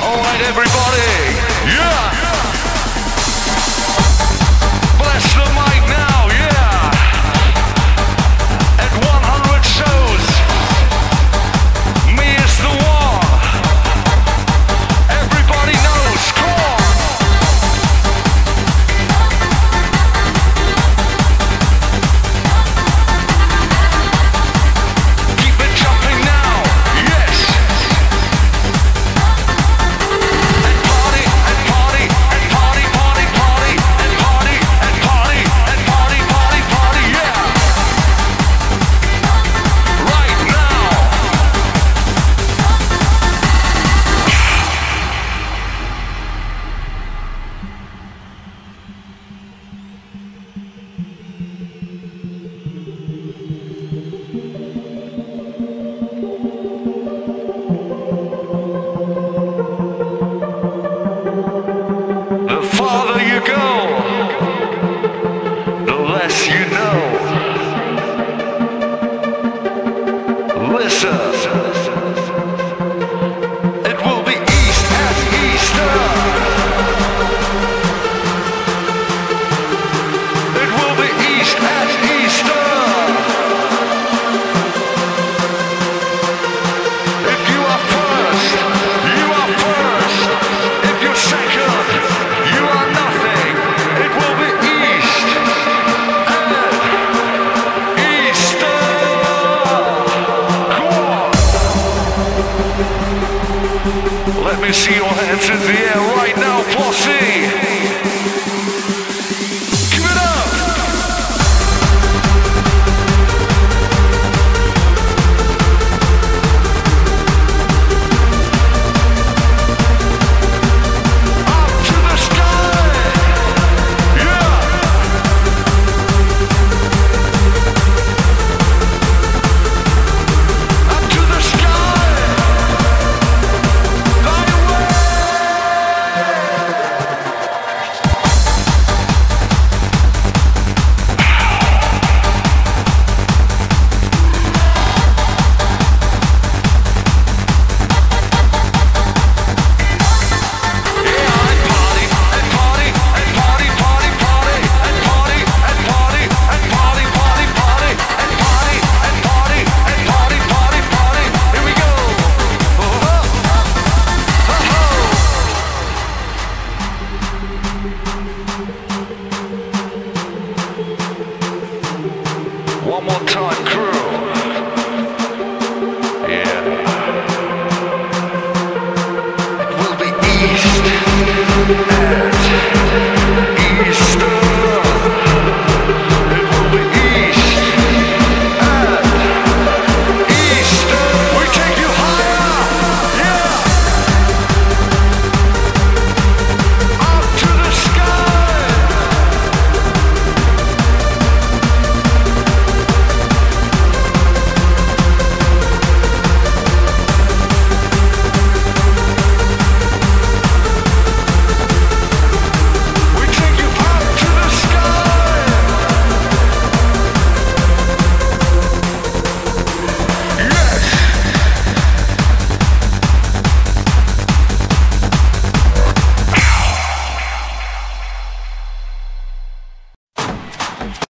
Alright everybody, yeah! Bless the mic now, yeah! At 100 shows, me is the one. Everybody knows, come on! Keep it jumping now, yes! And party, and party, and party, party, party, and party, and party, and party, party, party, yeah! Right now! The farther you go, the less you know. Listen, it will be East at Easter. It will be East at Easter. If you are first, you are first. If you're second, you are nothing. It will be East and Easter. Come on. Let me see your hands in the air right now, Posse. Give it up. Up to the sky. Yeah. Up to the sky. Fly away. One more time, crew. Yeah. It will be East and